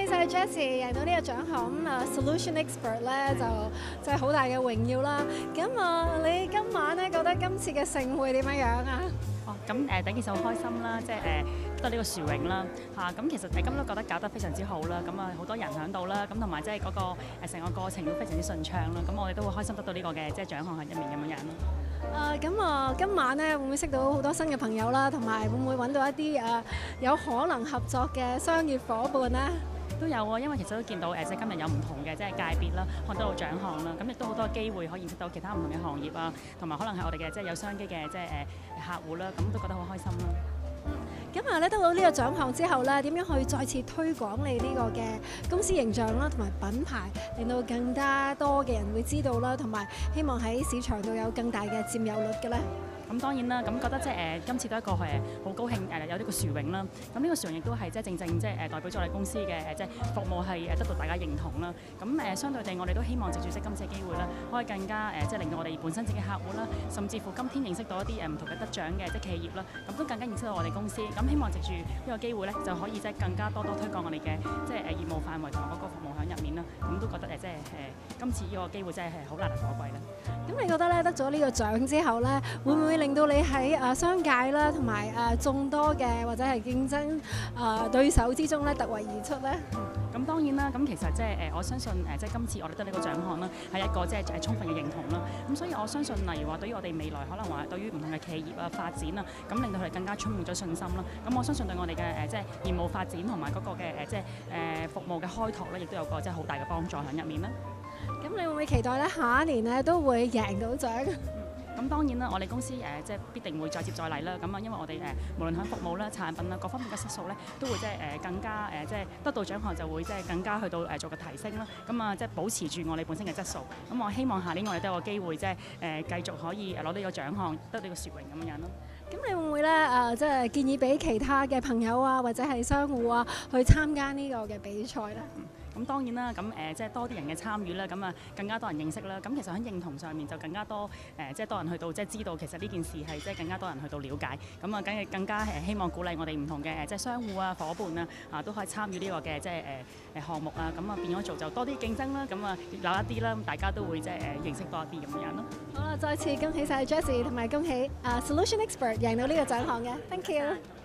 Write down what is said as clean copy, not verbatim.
晒 Jazzy 贏到呢個獎項，Solution Expert 咧就真係好大嘅榮耀啦。咁你今晚咧覺得今次嘅盛會點樣樣啊？ 咁第一件事好開心啦，即係得呢個殊榮啦嚇。咁其實今日都覺得搞得非常之好啦，咁好多人喺度啦，咁同埋即係嗰個成個過程都非常之順暢啦。咁我哋都會開心得到呢個嘅即係獎項喺入面咁樣樣咯。 今晚咧會唔會識到好多新嘅朋友啦？同埋會唔會揾到一啲有可能合作嘅商業伙伴咧？ 都有啊，因為其實都見到即係今日有唔同嘅即係界別啦，可能都有獎項啦，咁亦都好多機會可以認識到其他唔同嘅行業啊，同埋可能係我哋嘅即係有商機嘅即係客戶啦，咁都覺得好開心啦。 咁咧得到呢個獎項之後咧，點樣去再次推廣你呢個嘅公司形象啦，同埋品牌，令到更加多嘅人會知道啦，同埋希望喺市場度有更大嘅佔有率嘅咧？ 咁當然啦，咁覺得即係今次都係一個好高興有呢個殊榮啦。咁呢個殊榮亦都係即係正正即係代表咗我哋公司嘅即係服務係得到大家認同啦。咁相對地，我哋都希望藉住今次嘅機會啦，可以更加即係令到我哋本身自己客戶啦，甚至乎今天認識到一啲唔同嘅得獎嘅即係企業啦，咁都更加認識到我哋公司。咁希望藉住呢個機會咧，就可以即係更加多推廣我哋嘅即係業務範圍同埋嗰個服務喺入面啦。咁都覺得即係今次呢個機會真係好難能可貴啦。 咁你覺得咧得咗呢個獎之後咧，會唔會令到你喺商界啦，同埋眾多嘅或者係競爭對手之中咧突圍而出咧？ 咁當然啦，咁其實即係我相信即係今次我哋得呢個獎項啦，係一個即係充分嘅認同啦。咁所以我相信，例如話對於我哋未來可能話對於唔同嘅企業發展啊，咁令到佢哋更加充滿咗信心啦。咁我相信對我哋嘅即係業務發展同埋嗰個嘅即係服務嘅開拓咧，亦都有個即係好大嘅幫助喺入面啦。 咁你會唔會期待咧下一年咧都會贏到獎？ 咁當然啦，我哋公司即係必定會再接再厲啦。咁因為我哋無論喺服務啦、產品啦各方面嘅質素咧，都會即係更加即係得到獎項就會即係更加去到做個提升啦。咁即係保持住我哋本身嘅質素。咁我希望下年我哋都有個機會即係繼續可以攞呢個獎項，得呢個殊榮咁樣咯。 咁你會唔會咧即係建議俾其他嘅朋友啊，或者係商戶啊去參加呢個嘅比賽咧？ 咁當然啦，咁即係多啲人嘅參與啦，咁更加多人認識啦。咁其實喺認同上面就更加多即係多人去到即係知道其實呢件事係即係更加多人去到了解。咁更加希望鼓勵我哋唔同嘅即係商戶啊、伙伴啊都可以參與呢個嘅即係項目啊。咁變咗做就多啲競爭啦。咁有一啲啦，大家都會即係認識多一啲咁樣咯。 好啦，再次恭喜晒 Jazzy 同埋恭喜Solution Expert 贏到呢個獎項嘅 ，thank you。